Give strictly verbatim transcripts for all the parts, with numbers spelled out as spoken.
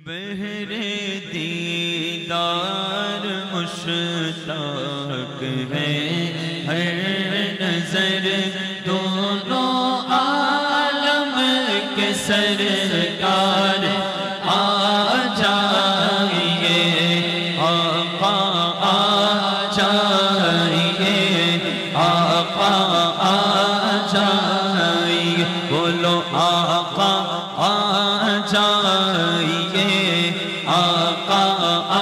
بہر دیدار مشتاق ہے ہر نظر دونوں عالم کے سرکار آ جائیے آقا آ جائیے آقا آ جائیے بولو آقا آ جائیے آقا آ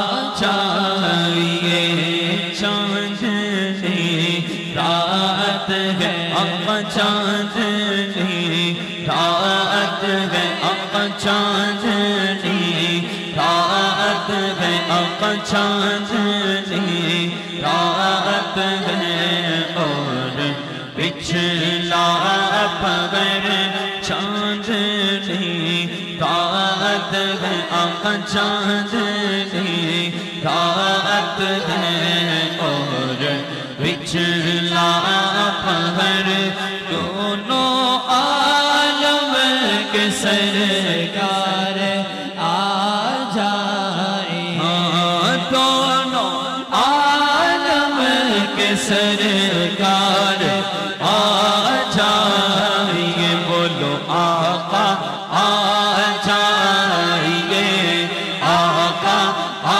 جائیے چاندنی رات ہے آقا چاندنی رات ہے آقا چاندنی رات ہے آقا چاندنی رات ہے اور پچھلا پگر چاندنی رات ہے آقا چاندنی رات ہے اور پچھلا پگر دونوں عالم کے سرکار آ جائے ہاں دونوں عالم کے سرکار آ جائیے بولو آقا آ جائیے آقا آ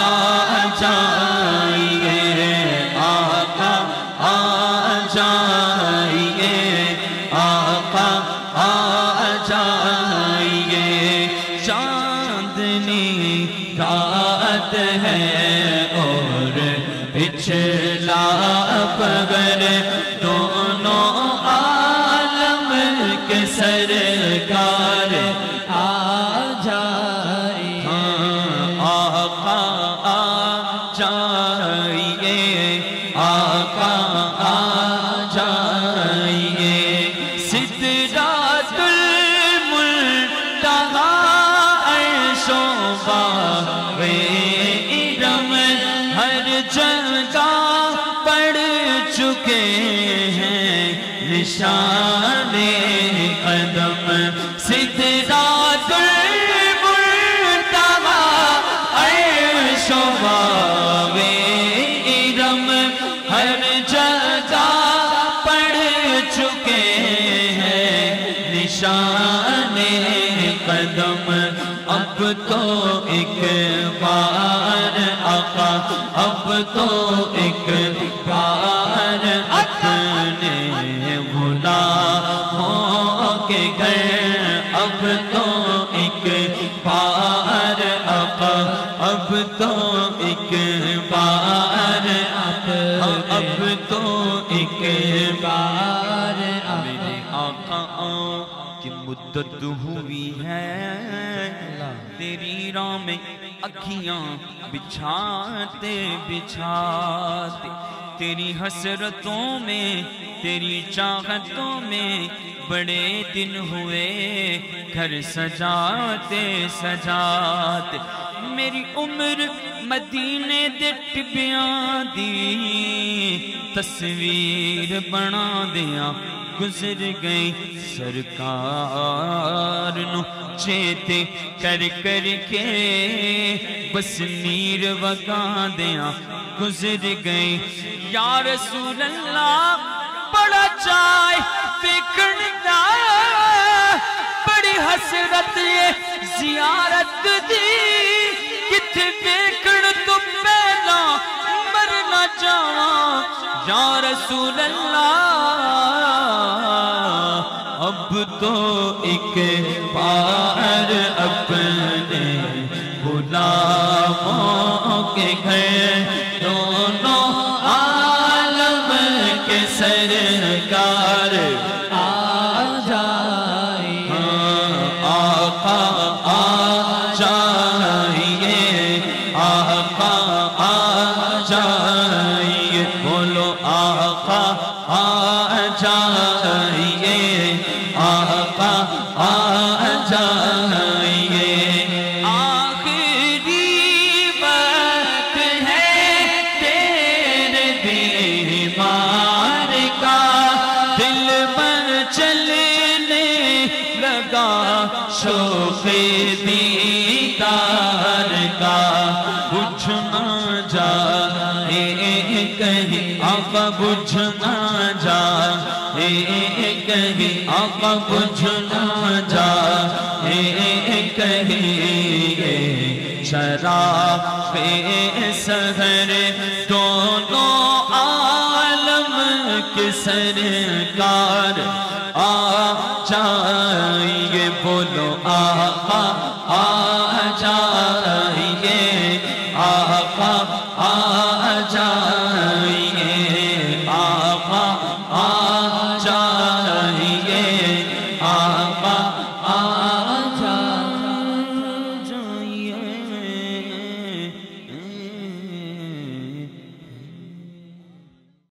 جائیے آقا آ جائیے آقا آ جائیے چاندنی رات ہے اور پچھلا پگر دونوں عالم کے سرکار آ جائیے آقا آ جائیے آقا آ جائیے سدرات المنتہا عرش و باغ ارم ہر جگہ پڑ چکے ہیں نشان قدم سدرات المنتہا عرش و باغ ارم ہر جگہ پڑ چکے ہیں نشان قدم اب تو ایک بار آقا اب تو ایک بار اپنے غلاموں کے گھر اب تو ایک بار آقا اب تو ایک بار اب تو ایک بار میرے آقا کی مدت ہوئی ہے تیری راہ میں اکھیاں بچھاتے بچھاتے تیری حسرتوں میں تیری چاہتوں میں بڑے دن ہوئے گھر سجاتے سجاتے میری عمر مدینے دے ٹبیاں دی تصویر بنا دیا گزر گئی سرکار نو چیتے کر کر کے بس نیر وگا دیا گزر گئی یا رسول اللہ بڑا چائے فکر دا بڑی حسرت یہ زیارت دی کتھے بیکن تو پہلا مرنا جاواں یا رسول اللہ اب تو ایک بار اپنے غلاموں کے گھر دونوں عالم کے سرکار آ جائیے آقا آ جائیے آقا آ جائیے بولو آقا آ جائیے آقا آ جائیے آخری وقت ہے تیرے بیمار کا دل پر چلنے لگا شوق دیدار کا بجھ نہ جائے کہیں آقا بجھ نہ جائے کہیں آقا بجھ نہ جائے کہیں شراف سحر دونوں عالم کے سرکار آ جائیں، بولو آ